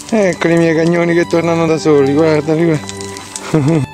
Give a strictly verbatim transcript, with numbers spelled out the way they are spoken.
Ecco i miei cagnoni che tornano da soli, guardali, guarda.